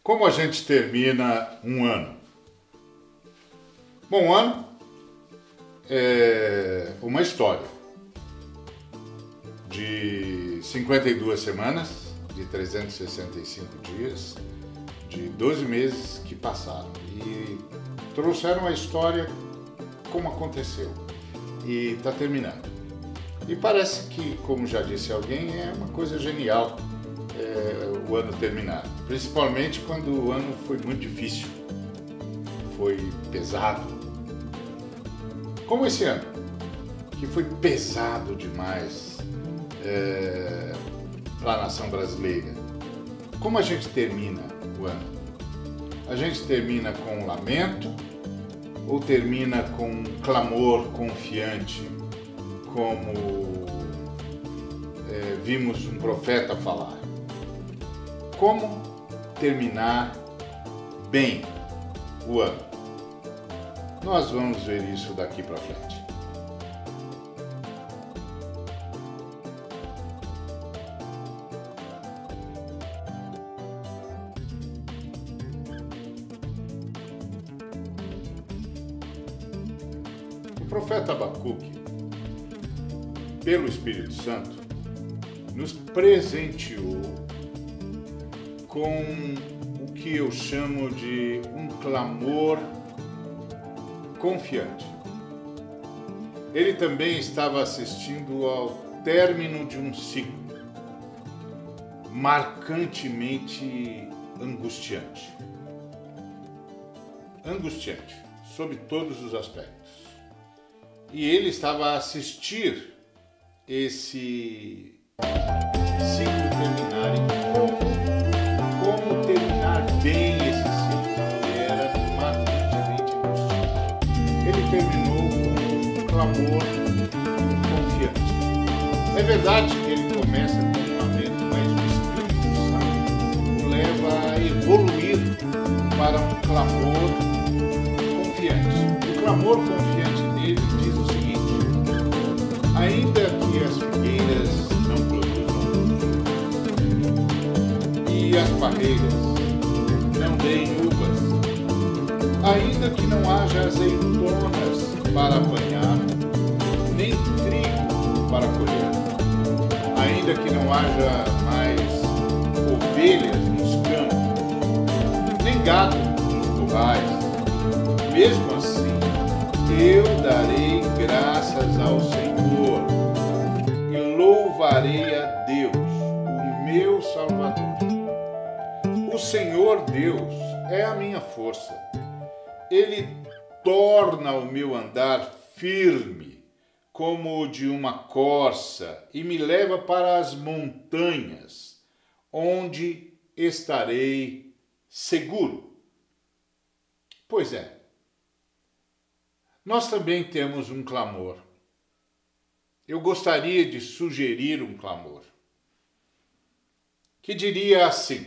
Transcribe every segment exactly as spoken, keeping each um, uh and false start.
Como a gente termina um ano? Bom, um ano é uma história de cinquenta e duas semanas, de trezentos e sessenta e cinco dias, de doze meses que passaram e trouxeram a história como aconteceu e está terminando. E parece que, como já disse alguém, é uma coisa genial é, o ano terminar, principalmente quando o ano foi muito difícil, foi pesado. Como esse ano, que foi pesado demais é, para a nação brasileira. Como a gente termina o ano? A gente termina com um lamento ou termina com um clamor confiante, como é, vimos um profeta falar? Como terminar bem o ano? Nós vamos ver isso daqui para frente. O profeta Abacuque, pelo Espírito Santo, nos presenteou com o que eu chamo de um clamor confiante. Ele também estava assistindo ao término de um ciclo marcantemente angustiante. Angustiante, sob todos os aspectos. E ele estava a assistir esse ciclo terminar e como, como terminar bem esse ciclo, que era marcantemente angustiante. Ele terminou com um clamor confiante. É verdade que ele começa com um lamento, mas o Espírito Santo o leva a evoluir para um clamor confiante. O clamor confiante dele diz o seguinte: ainda que as figueiras não produzam e as parreiras não deem uvas, ainda que não haja azeitonas para apanhar, nem trigo para colher, ainda que não haja mais ovelhas nos campos, nem gado nos currais, mesmo assim eu darei graças ao Senhor e louvarei a Deus, o meu Salvador. O Senhor Deus é a minha força. Ele torna o meu andar firme, como o de uma corça, e me leva para as montanhas, onde estarei seguro. Pois é, nós também temos um clamor. Eu gostaria de sugerir um clamor, que diria assim: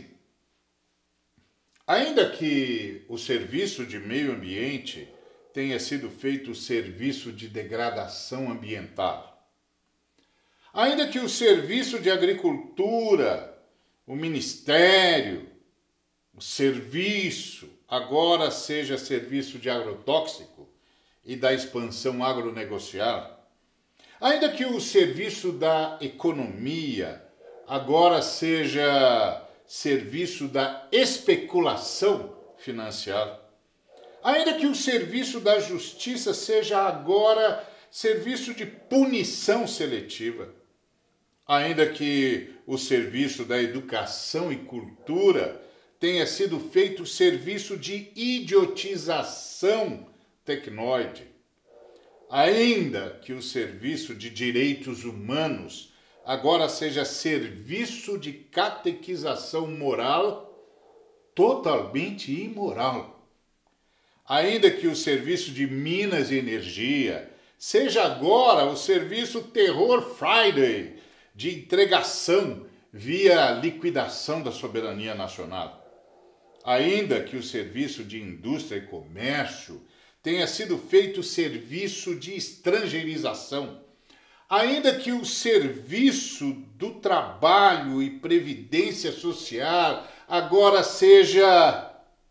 ainda que o serviço de meio ambiente tenha sido feito serviço de degradação ambiental, ainda que o serviço de agricultura, o ministério, o serviço agora seja serviço de agrotóxico e da expansão agronegocial, ainda que o serviço da economia agora seja serviço da especulação financeira, ainda que o serviço da justiça seja agora serviço de punição seletiva, ainda que o serviço da educação e cultura tenha sido feito serviço de idiotização tecnoide, ainda que o serviço de direitos humanos agora seja serviço de catequização moral totalmente imoral, ainda que o serviço de Minas e Energia seja agora o serviço Terror Friday de entregação via liquidação da soberania nacional, ainda que o serviço de Indústria e Comércio tenha sido feito serviço de estrangeirização, ainda que o serviço do trabalho e previdência social agora seja...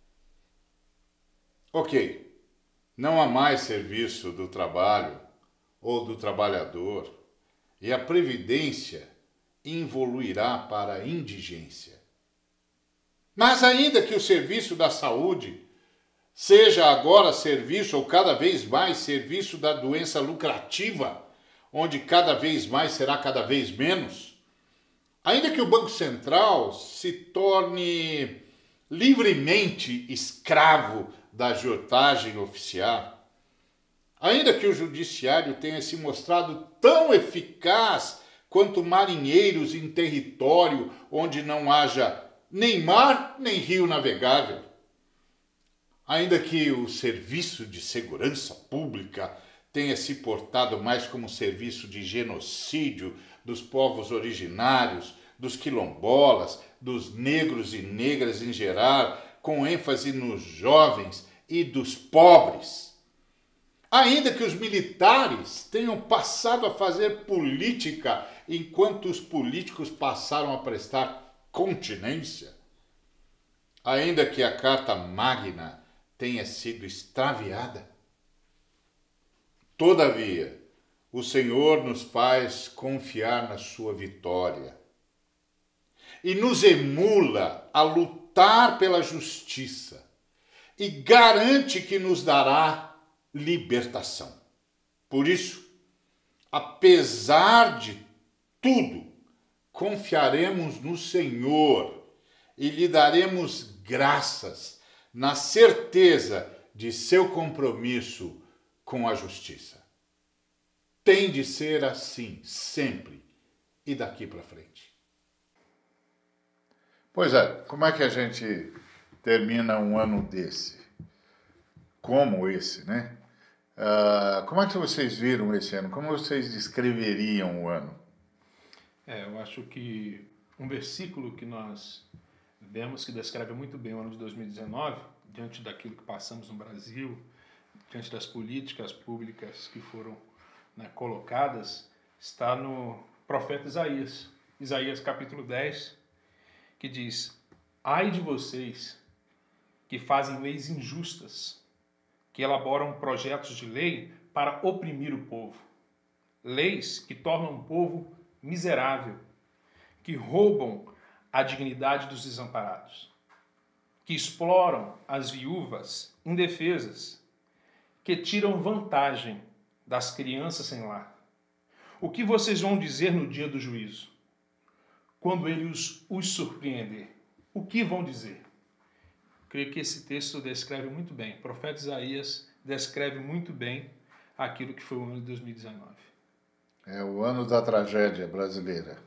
Ok, não há mais serviço do trabalho ou do trabalhador, e a previdência evoluirá para a indigência. Mas ainda que o serviço da saúde seja agora serviço, ou cada vez mais serviço da doença lucrativa, onde cada vez mais será cada vez menos, ainda que o Banco Central se torne livremente escravo da agiotagem oficial, ainda que o judiciário tenha se mostrado tão eficaz quanto marinheiros em território onde não haja nem mar nem rio navegável, ainda que o serviço de segurança pública tenha se portado mais como serviço de genocídio dos povos originários, dos quilombolas, dos negros e negras em geral, com ênfase nos jovens e dos pobres. Ainda que os militares tenham passado a fazer política enquanto os políticos passaram a prestar continência. Ainda que a Carta Magna tenha sido extraviada. Todavia, o Senhor nos faz confiar na sua vitória e nos emula a lutar pela justiça e garante que nos dará libertação. Por isso, apesar de tudo, confiaremos no Senhor e lhe daremos graças na certeza de seu compromisso com a justiça. Tem de ser assim sempre e daqui para frente. Pois é, como é que a gente termina um ano desse? Como esse, né? Uh, como é que vocês viram esse ano? Como vocês descreveriam o ano? É, eu acho que um versículo que nós vemos que descreve muito bem o ano de dois mil e dezenove, diante daquilo que passamos no Brasil, diante das políticas públicas que foram, né, colocadas, está no profeta Isaías. Isaías capítulo dez, que diz: ai de vocês que fazem leis injustas, que elaboram projetos de lei para oprimir o povo. Leis que tornam o povo miserável, que roubam a dignidade dos desamparados, que exploram as viúvas indefesas, que tiram vantagem das crianças sem lar. O que vocês vão dizer no dia do juízo? Quando ele os, os surpreender, o que vão dizer? Creio que esse texto descreve muito bem, o profeta Isaías descreve muito bem aquilo que foi o ano de dois mil e dezenove. É o ano da tragédia brasileira.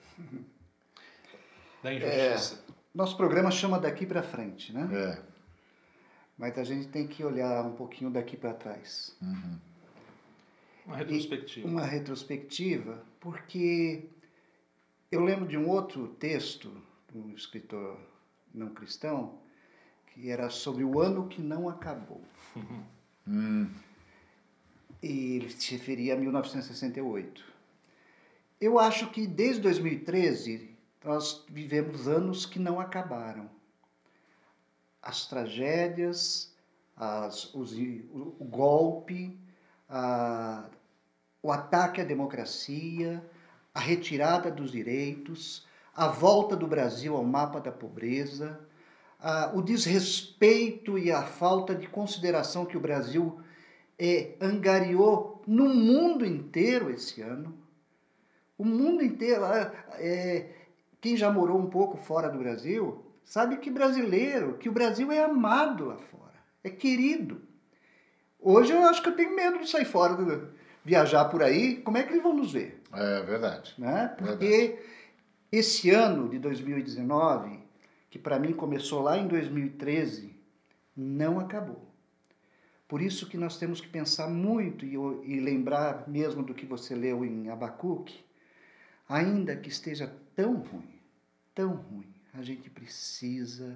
Da injustiça. É, nosso programa chama Daqui para Frente, né? É. Mas a gente tem que olhar um pouquinho daqui para trás. Uhum. Uma retrospectiva. E uma retrospectiva, porque eu lembro de um outro texto do escritor não cristão, que era sobre o ano que não acabou. Uhum. Hum. E ele se referia a mil novecentos e sessenta e oito. Eu acho que desde dois mil e treze nós vivemos anos que não acabaram. As tragédias, as, os, o, o golpe, a, o ataque à democracia, a retirada dos direitos, a volta do Brasil ao mapa da pobreza, a, o desrespeito e a falta de consideração que o Brasil é, angariou no mundo inteiro esse ano. O mundo inteiro, é, quem já morou um pouco fora do Brasil, sabe que brasileiro, que o Brasil é amado lá fora, é querido. Hoje eu acho que eu tenho medo de sair fora, do, viajar por aí, como é que eles vão nos ver? É verdade. Né? Porque verdade. Esse ano de dois mil e dezenove, que para mim começou lá em dois mil e treze, não acabou. Por isso que nós temos que pensar muito e, e lembrar mesmo do que você leu em Abacuque, ainda que esteja tão ruim, tão ruim, a gente precisa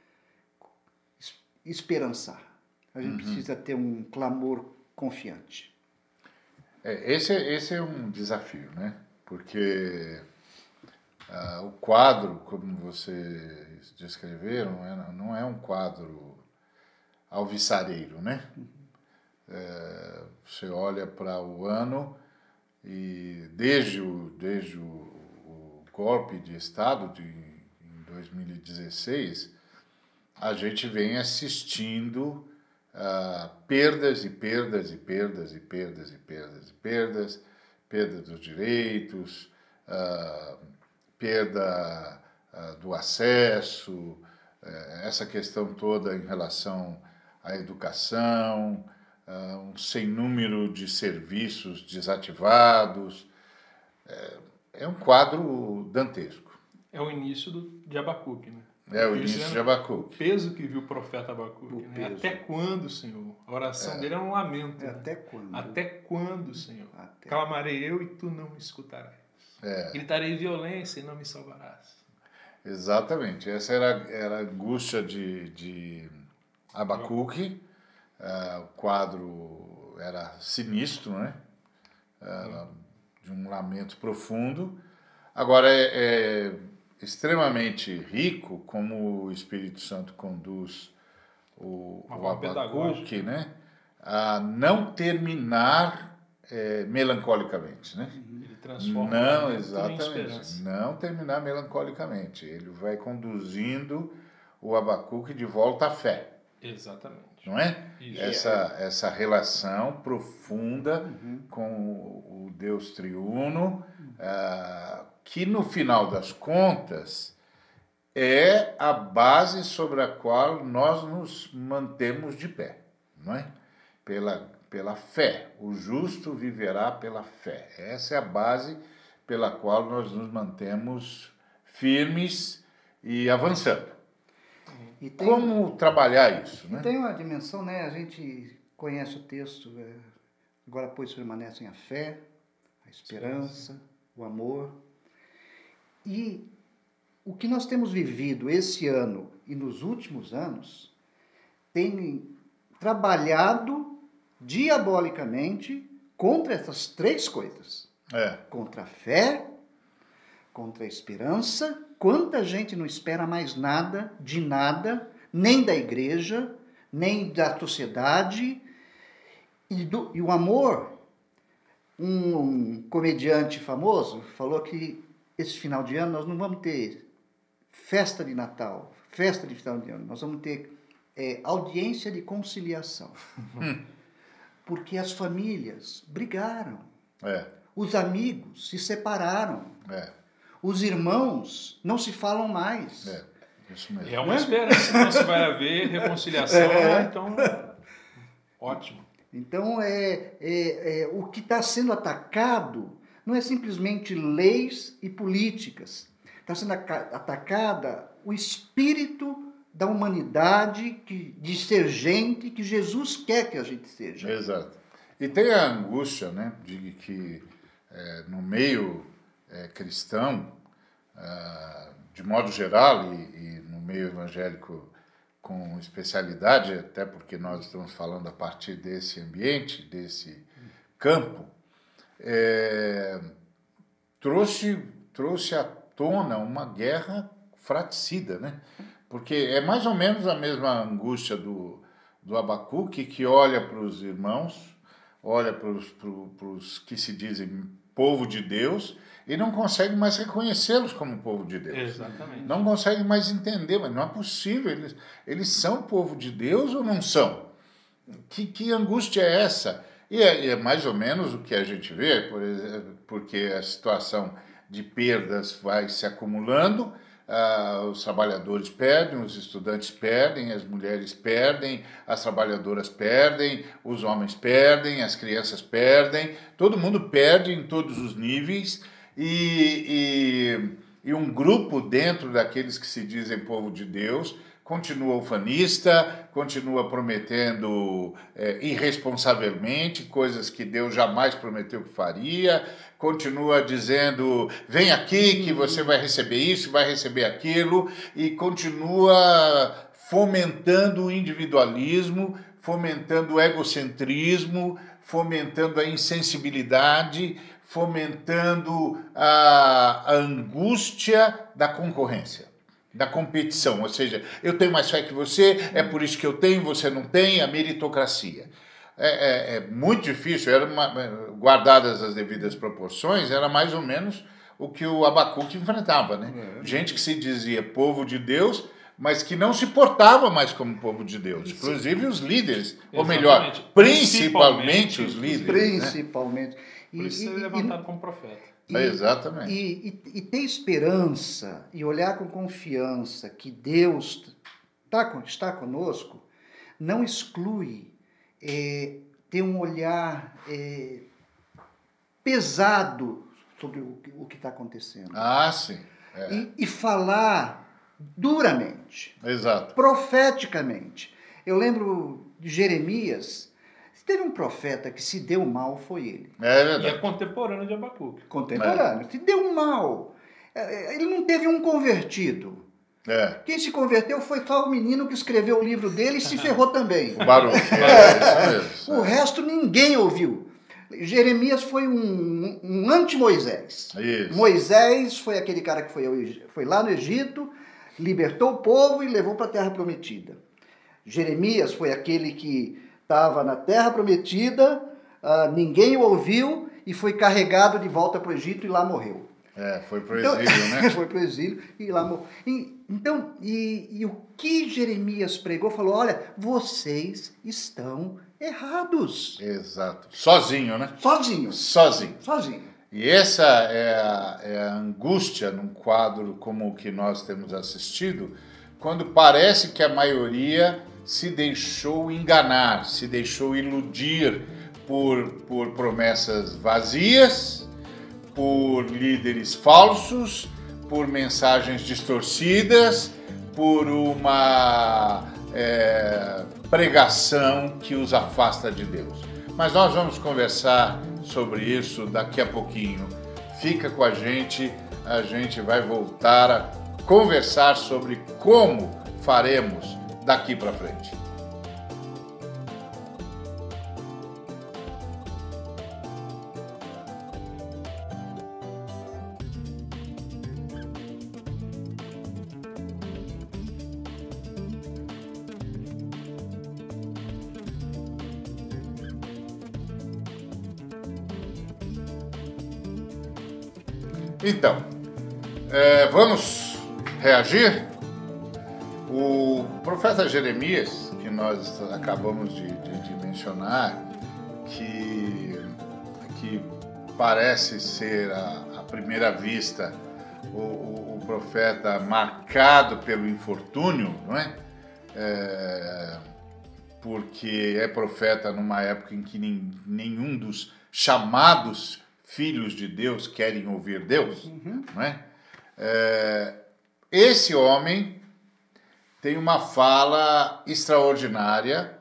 esperançar. A gente uhum. precisa ter um clamor confiante. É, esse, esse é um desafio, né? Porque Ah, o quadro, como vocês descreveram, não é um quadro alvissareiro, né? É, você olha para o ano e desde o, desde o, o golpe de Estado de, em dois mil e dezesseis, a gente vem assistindo a perdas e perdas e perdas e perdas e perdas e perdas, perda dos direitos, a perda a, do acesso, essa questão toda em relação à educação, Uh, um sem número de serviços desativados. É, é um quadro dantesco. É o início do, de Abacuque, né? É o início de Abacuque. O peso que viu o profeta Abacuque. O Né? peso. Até quando, Senhor? A oração É. dele é um lamento. É, né? até quando? Até quando, Senhor? Até. Clamarei eu e tu não me escutarás. É. Gritarei violência e não me salvarás. Exatamente. Essa era, era a angústia de, de Abacuque. Uh, o quadro era sinistro, né? Era de um lamento profundo. Agora, é, é extremamente rico como o Espírito Santo conduz o, o Abacuque, né? A não terminar é, melancolicamente, né? Ele transforma não, em exatamente, esperança. não terminar melancolicamente. Ele vai conduzindo o Abacuque de volta à fé. Exatamente. Não é? Isso. Essa, essa relação profunda uhum. com o, o Deus triuno, uh, que no final das contas é a base sobre a qual nós nos mantemos de pé, não é? Pela, pela fé. O justo viverá pela fé. Essa é a base pela qual nós nos mantemos firmes e avançando. E tem, como trabalhar isso? Né? Tem uma dimensão, né? A gente conhece o texto, é, agora pois permanecem a fé, a esperança, sim, sim. o amor. E o que nós temos vivido esse ano e nos últimos anos tem trabalhado diabolicamente contra essas três coisas. É. Contra a fé, contra a esperança. Quanta gente não espera mais nada, de nada, nem da igreja, nem da sociedade. E, do, e o amor, um, um comediante famoso falou que esse final de ano nós não vamos ter festa de Natal, festa de final de ano, nós vamos ter é, audiência de conciliação. Porque as famílias brigaram, é. os amigos se separaram. É. Os irmãos não se falam mais. É, isso mesmo. É uma esperança que você vai haver reconciliação, é. Então, ótimo. Então, é, é, é, o que está sendo atacado não é simplesmente leis e políticas. Está sendo atacada o espírito da humanidade, que, de ser gente que Jesus quer que a gente seja. Exato. E tem a angústia, né, de que é, no meio é, cristão, é, de modo geral, e, e no meio evangélico com especialidade, até porque nós estamos falando a partir desse ambiente, desse campo, é, trouxe, trouxe à tona uma guerra fratricida, né? Porque é mais ou menos a mesma angústia do, do Abacuque, que olha para os irmãos, olha para os que se dizem povo de Deus e não consegue mais reconhecê-los como povo de Deus. Exatamente. Não consegue mais entender, mas não é possível. Eles, eles são povo de Deus ou não são? Que, que angústia é essa? E é, é mais ou menos o que a gente vê, por exemplo, porque a situação de perdas vai se acumulando, ah, os trabalhadores perdem, os estudantes perdem, as mulheres perdem, as trabalhadoras perdem, os homens perdem, as crianças perdem, todo mundo perde em todos os níveis, e, e, e um grupo dentro daqueles que se dizem povo de Deus continua ufanista, continua prometendo é, irresponsavelmente coisas que Deus jamais prometeu que faria, continua dizendo, vem aqui que você vai receber isso, vai receber aquilo, e continua fomentando o individualismo, fomentando o egocentrismo, fomentando a insensibilidade, fomentando a, a angústia da concorrência, da competição. Ou seja, eu tenho mais fé que você, é por isso que eu tenho, você não tem, a meritocracia. É, é, é muito difícil, era uma, guardadas as devidas proporções, era mais ou menos o que o Abacuque enfrentava, né? É. Gente que se dizia povo de Deus, mas que não se portava mais como povo de Deus. Inclusive os líderes, Exatamente. ou melhor, principalmente, principalmente os líderes. Principalmente. Né? Por isso ser levantado como profeta. E, Exatamente. E, e, e ter esperança e olhar com confiança que Deus tá, está conosco, não exclui é, ter um olhar é, pesado sobre o, o que está acontecendo. Ah, sim. É. E, e falar duramente. Exato. Profeticamente. Eu lembro de Jeremias. Se teve um profeta que se deu mal, foi ele. É verdade. E é contemporâneo de Abacuque. Contemporâneo. É. Se deu mal. Ele não teve um convertido. É. Quem se converteu foi só o menino que escreveu o livro dele e se ferrou também. O Baruch. É, isso mesmo. O resto ninguém ouviu. Jeremias foi um, um anti-Moisés. Isso. Moisés foi aquele cara que foi, foi lá no Egito, libertou o povo e levou para a Terra Prometida. Jeremias foi aquele que estava na Terra Prometida, uh, ninguém o ouviu e foi carregado de volta para o Egito e lá morreu. É, foi para o exílio, então, né? Foi para o exílio e lá morreu. E, então, e, e o que Jeremias pregou, falou, olha, vocês estão errados. Exato. Sozinho, né? Sozinho. Sozinho. Sozinho. E essa é a, é a angústia num quadro como o que nós temos assistido, quando parece que a maioria se deixou enganar, se deixou iludir por, por promessas vazias, por líderes falsos, por mensagens distorcidas, por uma é, pregação que os afasta de Deus. Mas nós vamos conversar sobre isso daqui a pouquinho. Fica com a gente, a gente vai voltar a conversar sobre como faremos daqui para frente. Então, é, vamos reagir? O profeta Jeremias, que nós acabamos de, de, de mencionar, que, que parece ser a, à primeira vista o, o, o profeta marcado pelo infortúnio, não é? É, porque é profeta numa época em que nem, nenhum dos chamados filhos de Deus querem ouvir Deus, uhum. não é? É, esse homem tem uma fala extraordinária,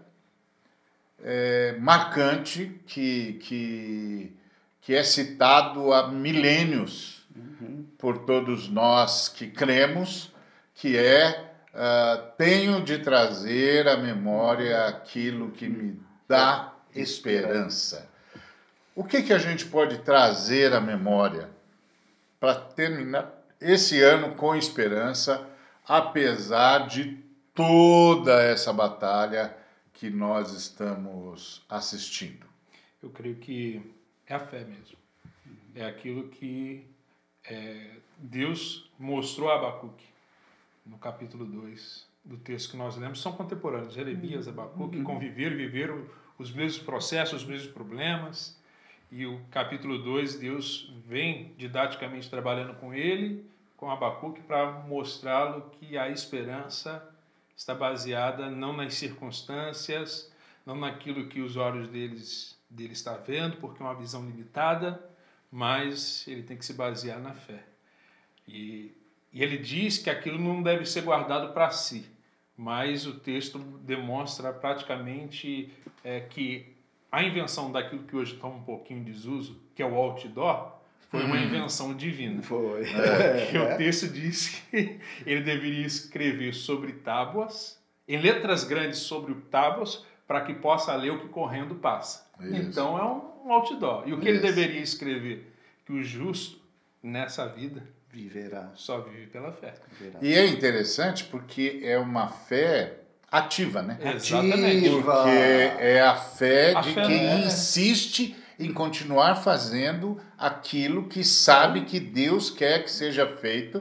é, marcante, que, que, que é citado há milênios uhum. por todos nós que cremos, que é uh, tenho de trazer à memória aquilo que me dá esperança. O que, que a gente pode trazer à memória para terminar esse ano com esperança, apesar de toda essa batalha que nós estamos assistindo? Eu creio que é a fé mesmo. É aquilo que é, Deus mostrou a Abacuque no capítulo dois do texto que nós lemos. São contemporâneos, Jeremias, Abacuque, conviveram e viveram os mesmos processos, os mesmos problemas. E o capítulo dois, Deus vem didaticamente trabalhando com ele, com Abacuque, para mostrá-lo que a esperança está baseada não nas circunstâncias, não naquilo que os olhos deles, dele está vendo, porque é uma visão limitada, mas ele tem que se basear na fé. E, e ele diz que aquilo não deve ser guardado para si, mas o texto demonstra praticamente é, que a invenção daquilo que hoje está um pouquinho em desuso, que é o outdoor, foi uma invenção divina. Foi. É, que o texto diz que ele deveria escrever sobre tábuas, em letras grandes sobre tábuas, para que possa ler o que correndo passa. Isso. Então é um outdoor. E o que Isso. ele deveria escrever? que o justo nessa vida Viverá. só vive pela fé. Viverá. E é interessante porque é uma fé ativa, né? Exatamente. Porque é a fé A de fé quem é- insiste em continuar fazendo aquilo que sabe que Deus quer que seja feito,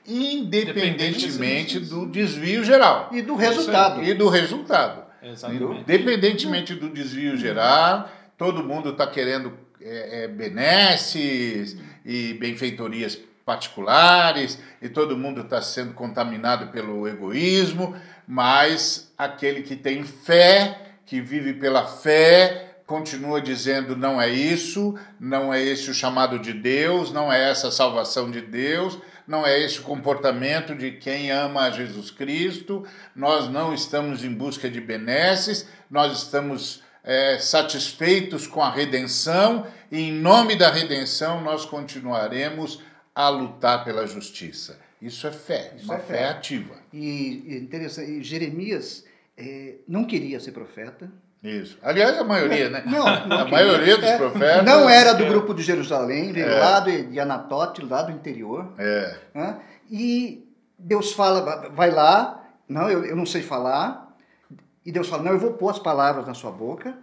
independentemente do desvio geral. E do resultado. E do resultado. Exatamente. Independentemente do desvio geral, todo mundo está querendo é, é, benesses e benfeitorias particulares, e todo mundo está sendo contaminado pelo egoísmo, mas aquele que tem fé, que vive pela fé, continua dizendo: não é isso, não é esse o chamado de Deus, não é essa a salvação de Deus, não é esse o comportamento de quem ama a Jesus Cristo, nós não estamos em busca de benesses, nós estamos é, satisfeitos com a redenção, e em nome da redenção nós continuaremos a lutar pela justiça. Isso é fé, Isso uma é fé. fé. ativa. E, e interessante, e Jeremias eh, não queria ser profeta. Isso. Aliás, a maioria, né? Não, não a queria. maioria dos É, profetas... Não era do é. grupo de Jerusalém, veio É. lá de, de Anatote, lá do interior. É, Né? E Deus fala, vai lá, não, eu, eu não sei falar. E Deus fala, não, eu vou pôr as palavras na sua boca.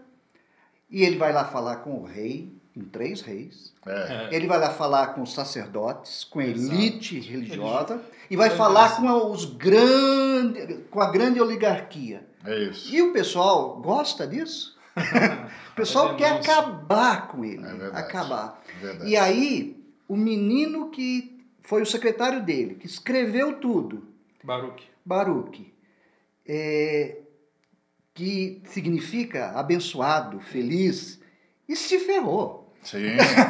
E ele vai lá falar com o rei, com três reis. é. É. Ele vai lá falar com os sacerdotes, com a Exato. elite religiosa. E vai Religiosa. falar com os grandes, com a grande oligarquia. É isso. E o pessoal gosta disso? O pessoal É quer denúncia. acabar com ele. É verdade. acabar. É verdade. E aí, o menino que foi o secretário dele, que escreveu tudo, Baruque. Baruque, é, que significa abençoado, feliz, e se ferrou. Sim,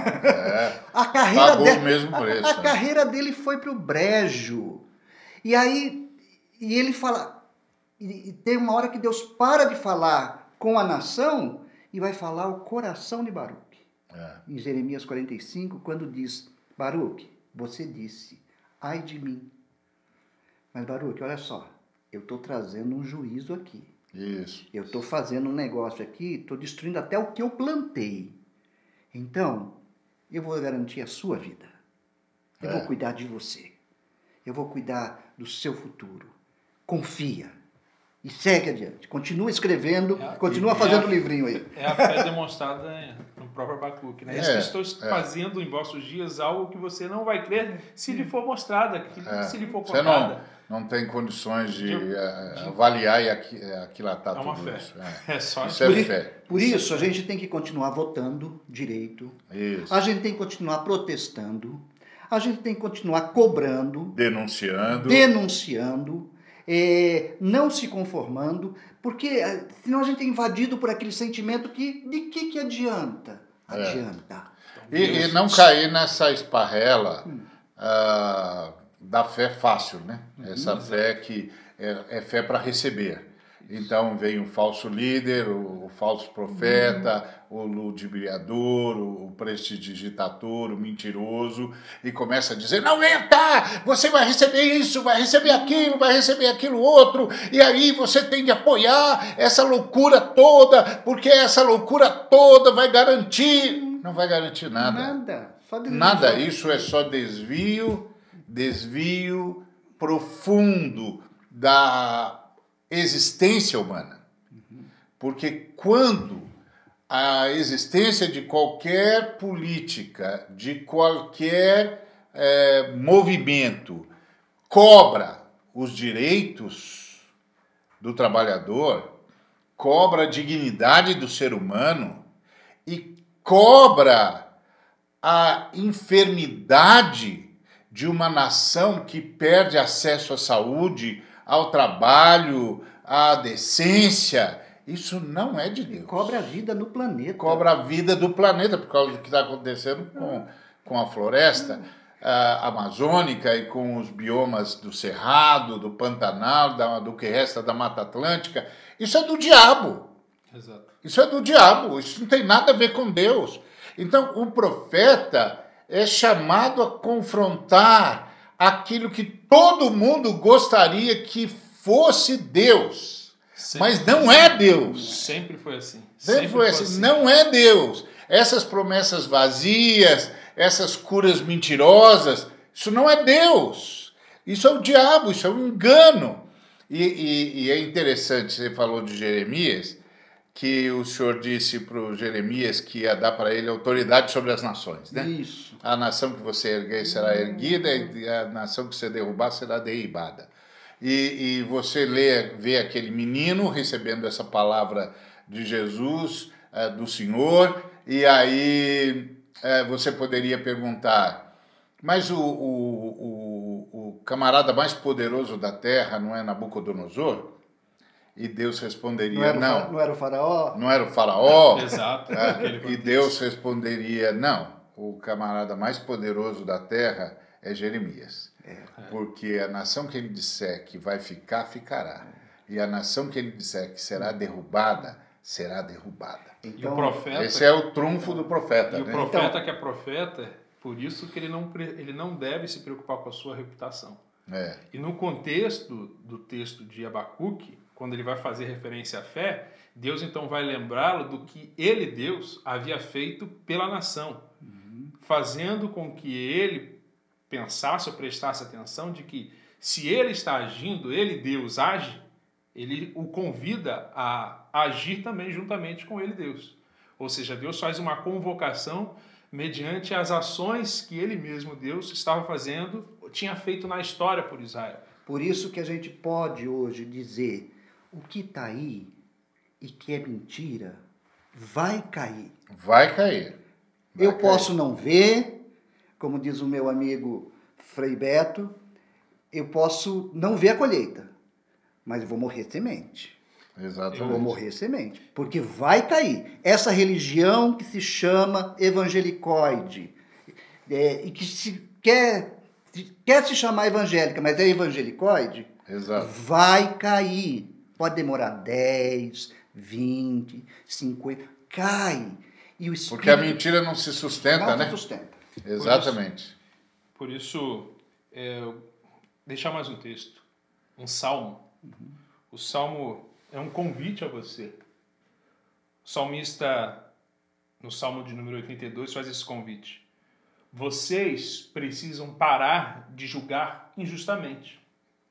é. A carreira, Pagou dele, o mesmo preço, a, a né? carreira dele foi pro brejo. E aí, e ele fala, e, e tem uma hora que Deus para de falar com a nação e vai falar o coração de Baruque. É. Em Jeremias quarenta e cinco, quando diz, Baruque, você disse, ai de mim. Mas Baruque, olha só, eu estou trazendo um juízo aqui. Isso. Eu estou fazendo um negócio aqui, estou destruindo até o que eu plantei. Então, eu vou garantir a sua vida. Eu É. vou cuidar de você. Eu vou cuidar do seu futuro. Confia. E segue adiante. Continua escrevendo, É, continua e- fazendo é- o livrinho aí. É a fé demonstrada no próprio Abacuque, né? É, Eis que estou é. fazendo em vossos dias algo que você não vai crer se lhe for mostrada, que É. se lhe for Você não, contada. não tem condições de, De- eh, de- avaliar e aqui, eh, aquilatar É uma tudo fé. isso. É. É só Isso é Por, i- fé. por isso, a gente tem que continuar votando direito. Isso. A gente tem que continuar protestando. A gente tem que continuar cobrando, Denunciando. denunciando, é, não se conformando, porque eh, senão a gente é invadido por aquele sentimento que de que, que adianta? É. Adianta. E, e não cair nessa esparrela ah, da fé fácil, né? Essa fé que é, é fé para receber. Então vem o falso líder, o, o falso profeta, o ludibriador, o, o prestidigitador, o mentiroso, e começa a dizer, não aguenta, você vai receber isso, vai receber aquilo, vai receber aquilo outro, e aí você tem de apoiar essa loucura toda, porque essa loucura toda vai garantir... Não vai garantir nada. Nada. Só desilusão. Nada, isso é só desvio, desvio profundo da existência humana. Porque quando a existência de qualquer política, de qualquer eh, movimento, cobra os direitos do trabalhador, cobra a dignidade do ser humano e cobra a enfermidade de uma nação que perde acesso à saúde, ao trabalho, à decência, isso não é de Deus. Cobra a vida no planeta. Cobra a vida do planeta, por causa do que está acontecendo com, com a floresta ah, amazônica e com os biomas do Cerrado, do Pantanal, da, do que resta da Mata Atlântica. Isso é do diabo. Exato. Isso é do diabo, isso não tem nada a ver com Deus. Então, o profeta é chamado a confrontar aquilo que todo mundo gostaria que fosse Deus, Sempre mas foi não assim. é Deus. Sempre foi assim. Sempre foi assim, não é Deus. Essas promessas vazias, essas curas mentirosas. Isso não é Deus. Isso é o diabo, isso é um engano. E, e, e é interessante, você falou de Jeremias, que o Senhor disse para o Jeremias que ia dar para ele autoridade sobre as nações, né? Isso. A nação que você erguer será erguida e a nação que você derrubar será derribada. E, e você lê, vê aquele menino recebendo essa palavra de Jesus, é, do Senhor, e aí é, você poderia perguntar, mas o, o, o, o camarada mais poderoso da terra não é Nabucodonosor? E Deus responderia, Não era, o, não. não era o faraó? Não era o faraó? Exato. É, e Deus responderia, não. O camarada mais poderoso da terra é Jeremias. É. Porque a nação que ele disser que vai ficar, ficará. E a nação que ele disser que será derrubada, será derrubada. Então, e o profeta, esse é o trunfo do profeta. E né? o profeta então, que é profeta, por isso que ele não, ele não deve se preocupar com a sua reputação. É. E no contexto do texto de Abacuque, quando ele vai fazer referência à fé, Deus então vai lembrá-lo do que ele, Deus, havia feito pela nação, uhum. fazendo com que ele pensasse ou prestasse atenção de que se ele está agindo, ele, Deus, age, ele o convida a agir também juntamente com ele, Deus. Ou seja, Deus faz uma convocação mediante as ações que ele mesmo, Deus, estava fazendo, tinha feito na história por Israel. Por isso que a gente pode hoje dizer, o que está aí e que é mentira, vai cair. Vai cair. Vai Eu cair. posso não ver, como diz o meu amigo Frei Beto, eu posso não ver a colheita, mas eu vou morrer semente. Exatamente. Eu vou morrer semente, porque vai cair. Essa religião que se chama evangelicoide, é, e que se quer, quer se chamar evangélica, mas é evangelicoide, Exato. vai cair. Pode demorar dez, vinte, cinquenta, cai. E o Porque a mentira não se sustenta, não né? se sustenta. Exatamente. Por isso, por isso é, deixar mais um texto, um salmo. Uhum. O salmo é um convite a você. O salmista, no salmo de número oitenta e dois, faz esse convite. Vocês precisam parar de julgar injustamente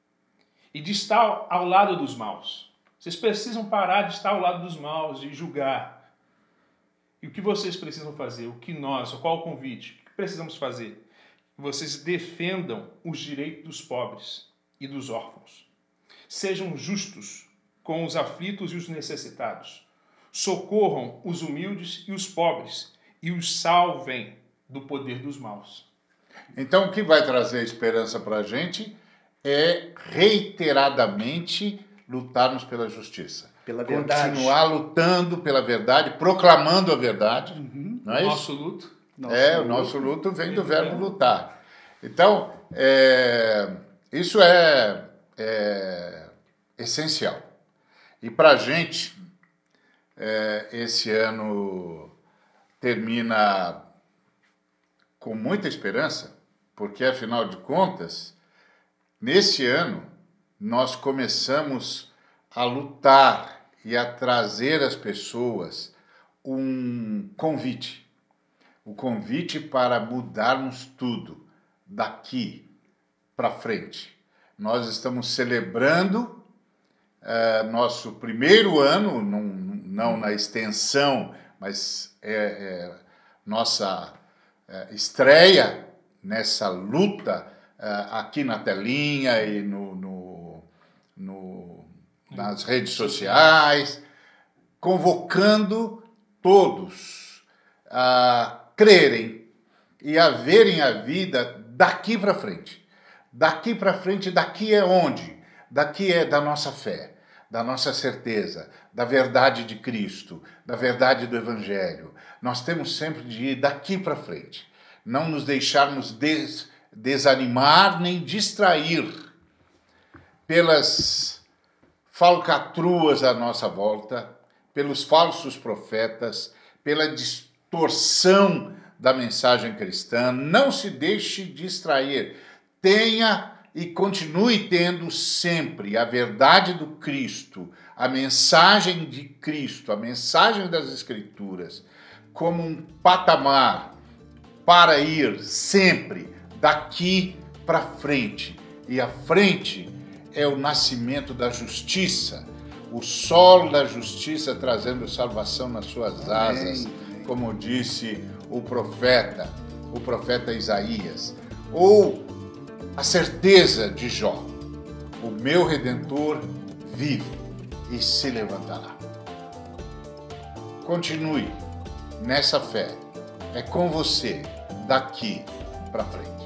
e de estar ao lado dos maus. Vocês precisam parar de estar ao lado dos maus e julgar. E o que vocês precisam fazer? O que nós, qual o convite? O que precisamos fazer? Que vocês defendam os direitos dos pobres e dos órfãos. Sejam justos com os aflitos e os necessitados. Socorram os humildes e os pobres e os salvem do poder dos maus. Então, o que vai trazer esperança para a gente é reiteradamente lutarmos pela justiça. Pela verdade. Continuar lutando pela verdade, proclamando a verdade. Uhum. Não é o isso? nosso luto. Nosso é, luto. O nosso luto vem do verbo lutar. Então, é, isso é, é essencial. E para a gente, é, esse ano termina com muita esperança, porque, afinal de contas, nesse ano, nós começamos a lutar e a trazer às pessoas um convite. O convite para mudarmos tudo daqui para frente. Nós estamos celebrando uh, nosso primeiro ano, não, não na extensão, mas é, é nossa é, estreia nessa luta uh, aqui na telinha e no, no, no, nas redes sociais, convocando todos a crerem e a verem a vida daqui para frente. Daqui para frente, daqui é onde? Daqui é da nossa fé, da nossa certeza, da verdade de Cristo, da verdade do Evangelho. Nós temos sempre de ir daqui para frente. Não nos deixarmos des, desanimar nem distrair pelas falcatruas à nossa volta, pelos falsos profetas, pela distorção da mensagem cristã. Não se deixe distrair. Tenha e continue tendo sempre a verdade do Cristo, a mensagem de Cristo, a mensagem das Escrituras, como um patamar para ir sempre daqui para frente. E a frente é o nascimento da justiça, o sol da justiça trazendo salvação nas suas asas, como disse o profeta, o profeta Isaías. Ou a certeza de Jó, o meu Redentor vive e se levantará. Continue nessa fé, é com você daqui para frente.